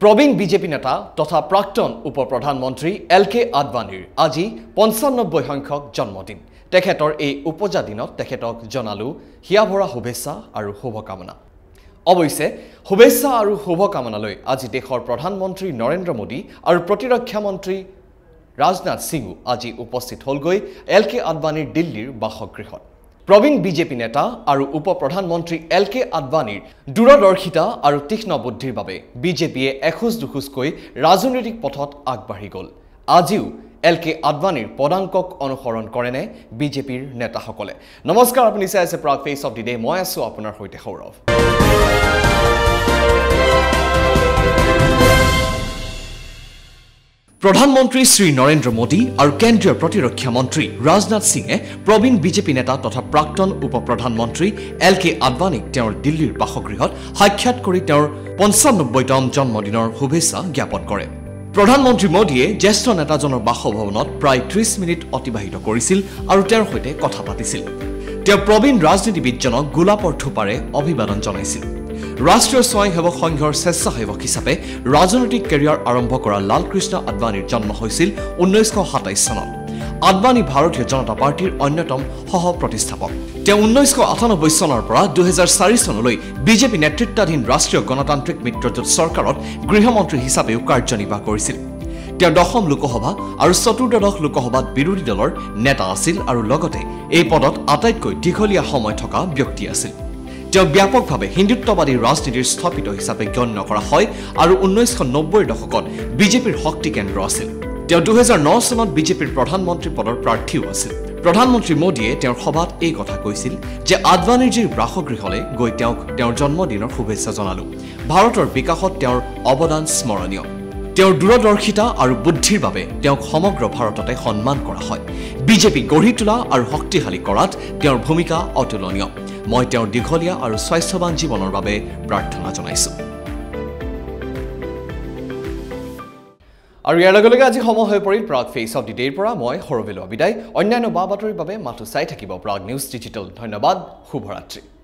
প্ৰবীণ BJP নেতা তথা প্ৰাক্তন উপ-প্ৰধানমন্ত্ৰী এল.কে. আদৱানীৰ আজি ৯৫ সংখ্যক জন্মদিন। তেখেতৰ এই উপজা দিনত তেখেতক জনালো হিয়াভৰা শুভেচ্ছা আৰু শুভকামনা। অৱশ্যে শুভেচ্ছা আৰু শুভকামনালৈ আজি দেশৰ প্ৰধানমন্ত্ৰী নৰেন্দ্ৰ মোদী আৰু প্ৰতিৰক্ষা মন্ত্ৰী ৰাজনাথ সিঙো আজি উপস্থিত হ'লগৈ এল.কে. আদৱানীৰ দিল্লীৰ বাসগৃহত। প্ৰবীণ বিজেপি নেতা আৰু উপ-প্ৰধানমন্ত্ৰী এল.কে. আদৱানীৰ দূৰদৰ্শিতা আৰু তীক্ষ্ণ বুদ্ধিৰ বাবে বিজেপিয়ে এখোজ দুখোজকৈ ৰাজনৈতিক পথত আগবাঢ়ি গ'ল। আজিও এল.কে. আদৱানীৰ পদাংকক অনুসৰণ কৰেনে বিজেপিৰ নেতাসকলে? নমস্কাৰ, আপুনি চাই আছে Prag face of the day. মই আছোঁ আপোনাৰ সৈতে সৌৰভ। প্ৰধানমন্ত্ৰী শ্ৰী নৰেন্দ্ৰ মোদী আৰু কেন্দ্ৰীয় প্ৰতিৰক্ষা মন্ত্ৰী ৰাজনাথ সিঙে প্ৰবীণ বিজেপি নেতা তথা প্ৰাক্তন উপ-প্ৰধানমন্ত্ৰী এল.কে. আদৱানীক তেওঁৰ দিল্লীৰ বাসগৃহত সাক্ষাৎ কৰি তেওঁৰ ৯৫তম জন্মদিনৰ শুভেচ্ছা জ্ঞাপন কৰে। প্ৰধানমন্ত্ৰী মোদীয়ে জ্যেষ্ঠ নেতাজনৰ বাসভৱনত প্ৰায় ৩০ মিনিট অতিবাহিত কৰিছিল আৰু তেওঁৰ সৈতে কথা পাতিছিল। তেওঁ প্ৰবীণ ৰাজনীতিবিদজনক গোলাপৰ থোপাৰে অভিবাদন জনাইছিল। ৰাষ্ট্ৰীয় স্বয়ংসেৱক সংঘৰ স্বেচ্ছাসেৱক হিচাপে ৰাজনৈতিক কেৰিয়াৰ আৰম্ভ কৰা লালকৃষ্ণ আদৱানীৰ জন্ম হৈছিল ১৯২৭ চনত। আদৱানী ভাৰতীয় জনতা পাৰ্টীৰ অন্যতম সহ প্ৰতিষ্ঠাপক। তেওঁ ১৯৯৮ চনৰ পৰা ২০০৪ চনলৈ বিজেপি নেতৃত্বাধীন ৰাষ্ট্ৰীয় গণতান্ত্ৰিক মিত্ৰজোঁট চৰকাৰত গৃহমন্ত্ৰী হিচাপেও কাৰ্যনিৰ্বাহ কৰিছিল। তেওঁ দশম লোকসভা আৰু চতুৰ্দশ লোকসভাত বিৰোধী দলৰ নেতা আছিল আৰু লগতে এই পদত আটাইতকৈ দীঘলীয়া সময় থকা ব্যক্তি আছিল। তেওঁ ব্যাপকভাৱে হিন্দুত্ববাদী ৰাজনীতিৰ স্থপিত হিচাপে গণ্য কৰা হয় আৰু ১৯৯০ৰ দশকত বিজেপিৰ শক্তি কেন্দ্ৰ আছিল। তেওঁ ২০০৯ চনত বিজেপিৰ প্ৰধানমন্ত্ৰী পদৰ প্ৰাৰ্থীও আছিল। প্ৰধানমন্ত্ৰী মোদীয়ে তেওঁৰ সভাত এই কথা কৈছিল যে আদৱানীজীৰ বাসগৃহলৈ গৈ তেওঁক তেওঁৰ জন্মদিনৰ শুভেচ্ছা জনালো। ভাৰতৰ বিকাশত তেওঁৰ অৱদান স্মৰণীয়। তেওঁৰ দূৰদৰ্শিতা আৰু বুদ্ধিৰ বাবে তেওঁক সমগ্ৰ ভাৰততে সন্মান কৰা হয়। বিজেপি গঢ়ি তোলা আৰু শক্তিশালী কৰাত তেওঁৰ ভূমিকা অতুলনীয়। মই তেওঁৰ দীঘলীয়া আৰু স্বাস্থ্যৱান জীৱনৰ বাবে প্ৰাৰ্থনা জনাইছোঁ। আৰু ইয়াৰ লগে লগে আজি সময় হৈ পৰিল প্ৰাগ ফেচ অফ দি ডেৰ পৰা মই সৌৰভ বিদায়। অন্যান্য বা বাতৰিৰ বাবে মাথো চাই থাকিব প্ৰাগ নিউজ ডিজিটেল। ধন্যবাদ, শুভৰাত্ৰি।